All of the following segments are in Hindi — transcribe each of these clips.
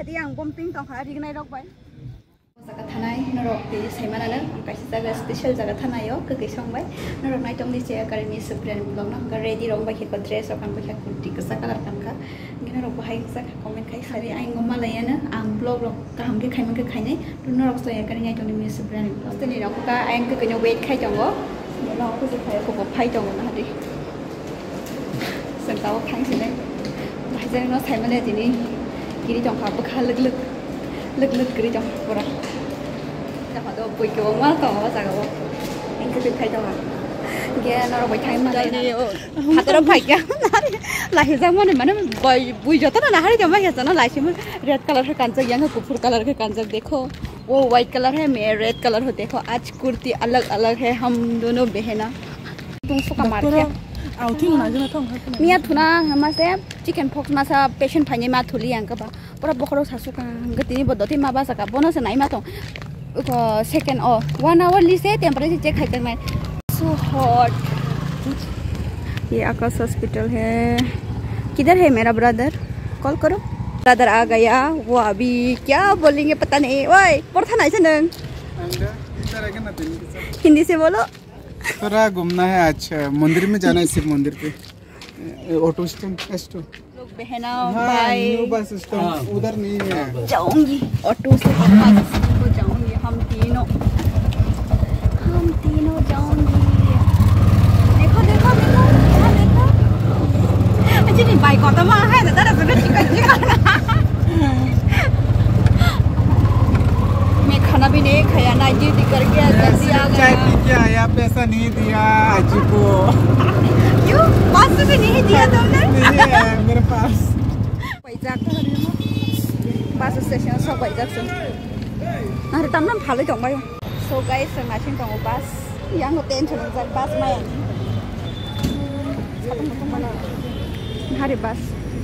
साइड आं बम्पिं दंखा रिगनाय रकबाय जागा थानाय नरक दे साइमानानो कायसे जागा स्पेशल जागा थानायो गगै संबाय नरक नाइटम दिसे गारिनि सुप्रेन ब्लग ना रेडी रंग बाय खेको ड्रेस अकान बाय कुर्ती गसा कलर कानका नरक बाहाय जाका कमेन्ट खाय सारि आइ गमालायानो आं ब्लग गाहाम के खायमन के खायनै नरक सय गारिनि नाइटम नि सुप्रेन अस्तनि रंगा आइ गगैनो वेट खाय दंगो नरक को खाय को फाय दंगो ना हादि संताव खायसिनै बाहाय न साइमाने दिनि गिरि दंखा बखा lực kiri dong kurang dapat do bui kau mal kau apa sahaja wo ini kita thay dong dia nara bui thay mana ini hati orang baik ya lahir zaman mana bui jatuh na hari jama ya sana lahir cuma red color है कांचक यहाँ कुफुर कलर के कांचक देखो वो white कलर है मैं रेड कलर हो देखो आज कुर्ती अलग अलग है हम दोनों बहना तुम सुखा मार क्या मिया थुना हमारे चिकन पॉक्स मासा पेशेंट फाइने मा थुली अंका बा पूरा बखरो सासुका गतिनि बदती मा बासा का बोनस नाइ मा तो सेकंड 1 आवर लिसे टेंपरेचर चेक खाइते मैं सो हॉट ये आकाश हॉस्पिटल है किधर है मेरा ब्रदर कॉल करो ब्रदर आ गया वो अभी क्या बोलेंगे पता नहीं ओए पढ़ता नहीं चंदन हिंदी से बोलो थोड़ा घूमना है आज मंदिर में जाना है शिव मंदिर पे ऑटो स्टैंड लोग बहना भाई न्यू बस स्टैंड उधर नहीं है जाऊंगी ऑटो से बस को जाऊंगी हम तीनों जाऊंगी देखो देखो देखो देखो अच्छा नहीं बाइक ऑटो में है दादा सुनो चिकन मैं खाना भी नहीं खाया ना ड्यूटी करके जल्दी आ गया चाय पी के आया पैसा नहीं दिया आज को क्यों पास भी नहीं दिया तुमने नहीं है मेरे पास बैजाक बस स्टेशन सब बैजाक से अरे तमना भालो दंबाय सो गाइस जों नाथिं दङ बास यांग टेंशन जाय बास माया हारे बास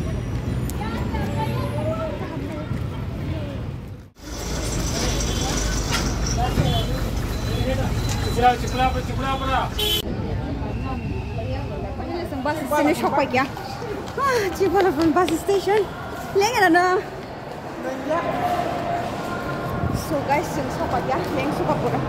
चिपला पड़ा bus station shop pa kya चिपला bus station लेंगे ना so guys जों shop pa kya लेंग shop pura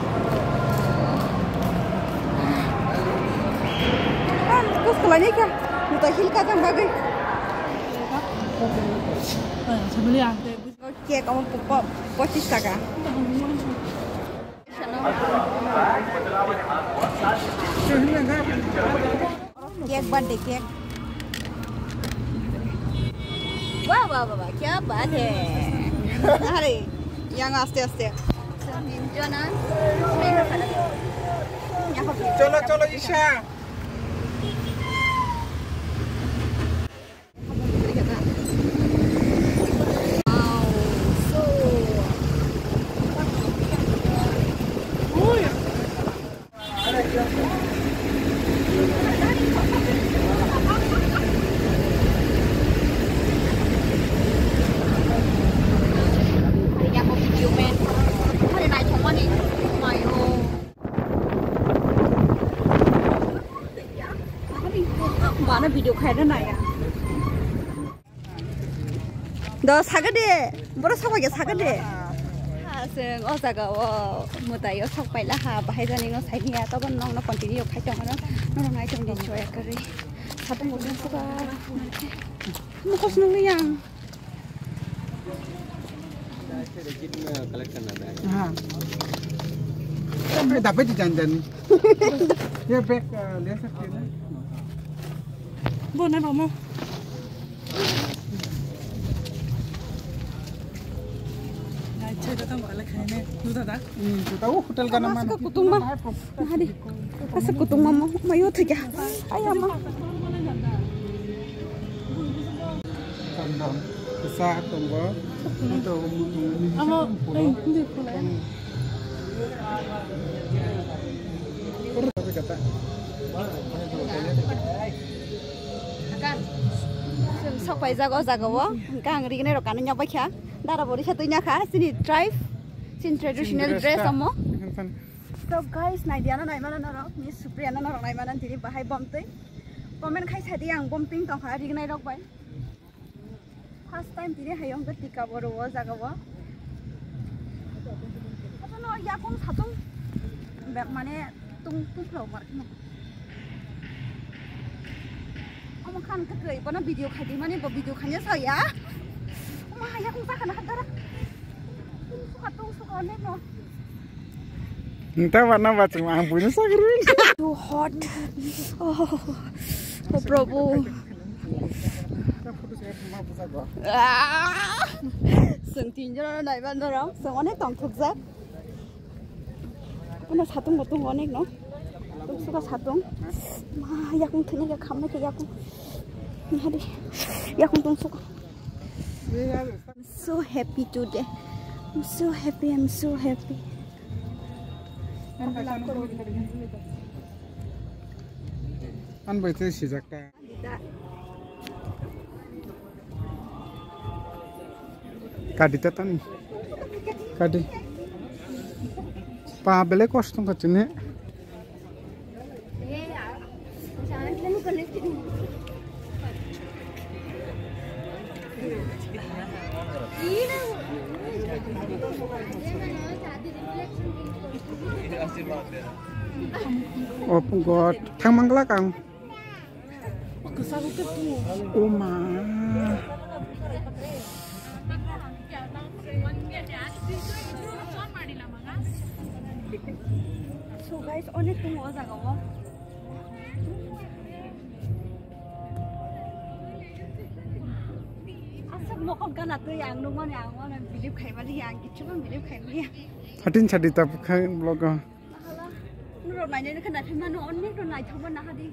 कुछ कलानी क्या मुता हिल का जंग बागै okay kamu 25 taka cake birthday cake वाह वाह वाह क्या बात है अरे यहाँ आस्ते आस्ते चलो चलो Isha mana video kaya na ya do sagade boro sabaga sagade जों ओ जागाव मोदायो सकबायला हा बाहाय जानाय साइडनिया तबन नंना कन्टिन्यू खाइदों ना नंनाय जों दिसया करै सादों गदों सगा मुखस नंगैया हां sampai dapat jajan ya bek lihat sakit boleh mama tahu hotel ka naman kutung mah hadi asa kutung mama mayo tiga ayama kandang besar tunggu untuk ama hindi pula sok pai jago jagawo kang rigene ro kan nya bakha dara bori satui nya kha sini drive sin traditional dress amo so guys naidiana naimana naro miss supriyana naro naimana tini bahai bomtei comment khai sadi ang bomping tong ha rignai rok bai first time tiri hayong ke tika boro wo jaga wo apa no ya kong satung mane tung flow mar no om kan ke kei bana video khai di mane bo video khanya saya ma ya kong sa kana hadara tung suka ne no entah warna baca mah punya sagerin too hot oh Prabhu sừng tin cho này bạn đó sừng anh ấy tổng thực ra nó sát tung một tung anh ấy nó tung suka sát tung mà ya cũng thấy cái khăm này cái ya cũng nha đi ya cũng tung suka I'm so happy today I'm so happy An baca sih jakta. Kadi tatan, kadi. Pa beli kostum kacine. Oh God, thang mangla kang. Oh ma. So guys, onek tung o jaga wo. Asap mokon kana tu yang nungon yang mana believe khai mali yang kichu kan believe khai mali. Hatin chadi tap khai blog. Nurut mainnya kana phima no onek ro nai thoban na hadi.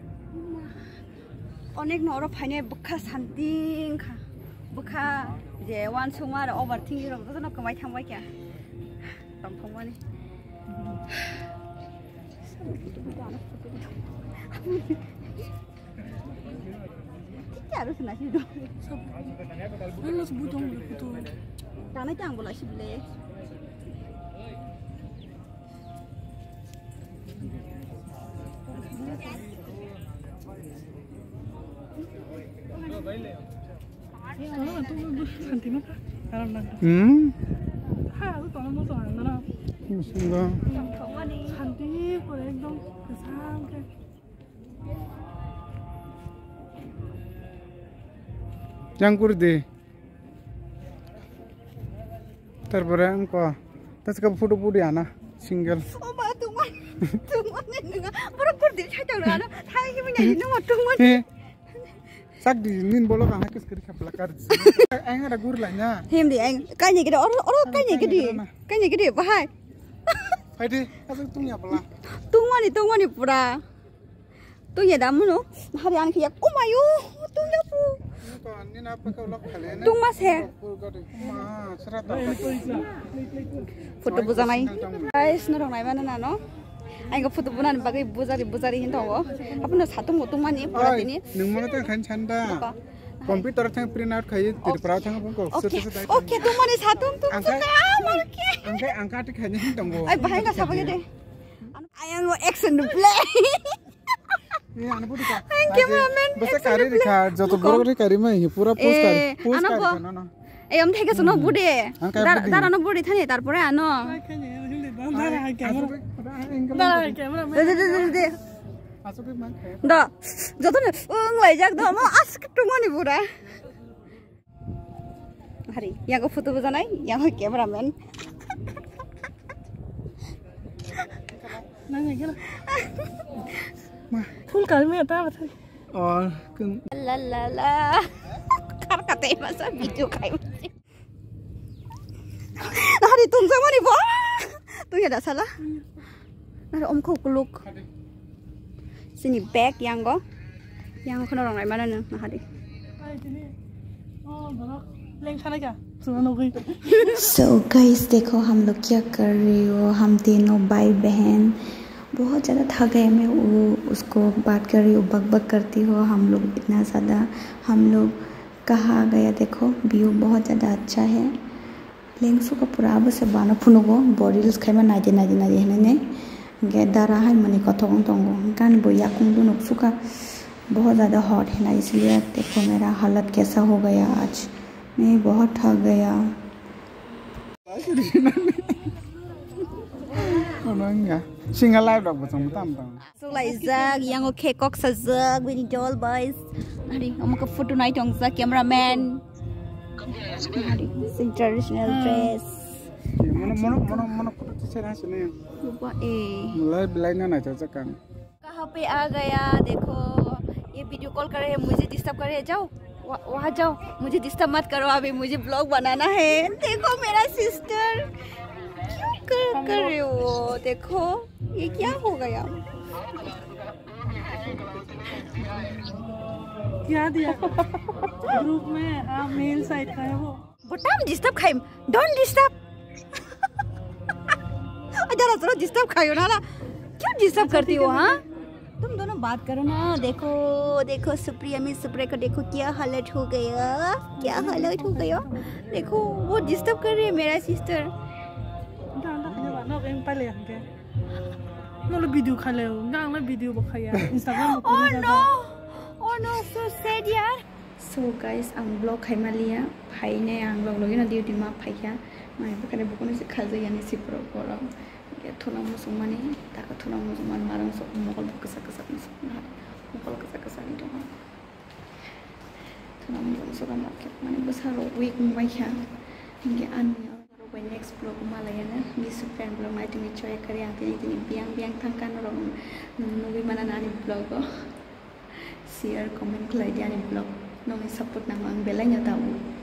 Onek no ro phaine bukha santing kha. Bukha je wan sungwa ro overthinking ro to no kamai thangbai kya. Tom thongwani. Tidak harus nasi itu. Harus butuh itu. Karena jangan bola sih beli. Enggak. Cantik, एकदम kesang ke. Yang kurdi. Terpere engkau. Tas kau foto pudi ana single. Oh ma tungwan ni nunga. Baru kurdi saya jangan ana. Saya ini punya ini mau tungwan. Sak di nin bolo kan hakis kiri kapla kar. Eng ada gur lanya. Him di eng. Kayaknya gede orang kayaknya gede bahai. Haidi, asal tungnya pula. Tungwan ni pura. Tu ya damu no. Hari an kiyak. Oh mayu, tungnya pu. Ni apa kau lok kalian? Tung mas he. Ma, serat. Foto buzanai. Guys, norong nai mana nano? Aing foto bunan bagai buzari hintawo. Apa no satu motung mani pura ini? Nung mana tu kan canda. Komputer tang print out khai tir pra tang pun ko. Oke, tungwan ni satu tung suka marke. Angka tu khanya hintanggo. Ay bahaya nggak sabar gede. Ayang no action to play. Ini anu pun dikah. Cameraman. Basta kari dikah. Joto boro kari mah pura post kari. Post kari no. Om theke sono bude. Dara no bude thane tarpore ano. Da. Joto ne nglai jak do mo ask tungoni pura. Hari, yang ko foto buzanai, yang ko cameraman. Nanya kira. Full kali me ta bata. और La la la. Kar kate masa video kai masih. Hari tung sama ni bo. Tung ya dah salah. Nara om ko kuluk. Sini bag yang ko. Yang ko orang lain mana nih hari. Oh, बड़ा लेंग खाना क्या? सुनो कोई. So guys देखो हम लोग क्या कर रही हो. हम तीनों भाई बहन बहुत ज़्यादा थक गए. मैं वो उसको बात कर रही हूँ, बक करती हो. हम लोग इतना ज़्यादा हम लोग कहाँ गया देखो. व्यू बहुत ज़्यादा अच्छा है. लेंसु का पूरा बस बानो फुनोगो बॉडील्स खाइमा नाजे है गेदारा है मनी कथों तंगो कान बोया कुंडू नुक्सु का बहुत ज़्यादा हॉट है ना. इसलिए देखो मेरा हालत कैसा हो गया आज. मैं बहुत थक गया। Single live dog betul betul. So like Zag, yang oke kok sezag, Winnie Doll boys. Hari, kamu ke foto night dong Zag, cameraman. Hari, sing traditional dress. Mana foto cerita sini. Lupa Mulai bilangnya naik cocok kan. कहाँ पे आ गया देखो ये वीडियो कॉल कर रहे हैं मुझे डिस्टर्ब कर रहे हैं जाओ वहाँ जाओ मुझे डिस्टर्ब मत करो अभी मुझे ब्लॉग बनाना है देखो मेरा सिस्टर क्यों कर रहे हो देखो ये क्या हो गया क्या दिया ग्रुप में मेल साइड का है वो बटाम डिस्टर्ब खाइम डोंट डिस्टर्ब जरा जरा डिस्टर्ब खाइयो ना क्यों डिस्टर्ब करती हो हाँ तुम दोनों बात करो ना देखो देखो सुप्रिया में सुप्रिया को देखो क्या हालत हो गया देखो वो डिस्टर्ब कर रही है मेरा सिस्टर वीडियो खा ले वीडियो बखाया Instagram oh no so sad यार So guys, ang vlog kay Malia, pay na ang vlog lagi na duty ma pay ya. May bakal bukan si kaza yan si pro pro. Ya tulang musuman ni, tak tulang musuman marang so mukol kesak musuman. Mukol kesak itu. Tulang musuman market mana besar week mai ya. Hingga anu by next vlog Malayana, mi super vlog mai tu mi coy kari ang tini biang tangkan orang nubi mana nani vlog share comment kelai dia ni vlog. Nong support nama ang belanya tahu.